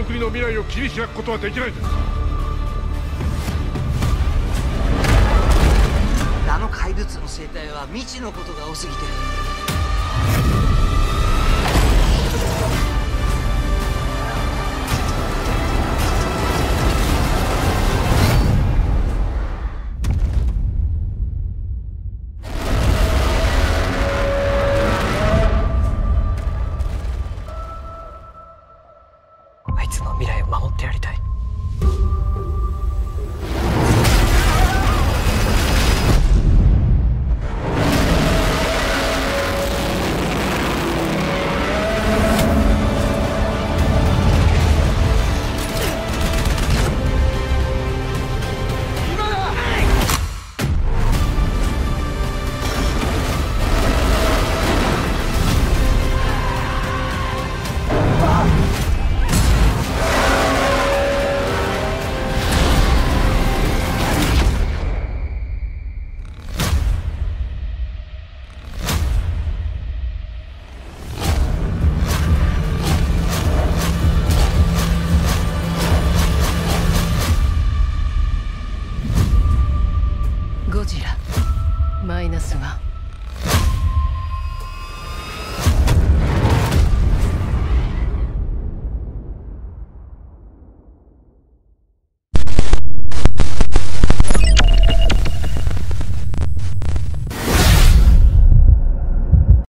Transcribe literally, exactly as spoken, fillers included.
国の未来を切り開くことはできない。 あの怪物の生態は未知のことが多すぎて。 あいつの未来を守ってやりたい。ゴジラマイナスワン。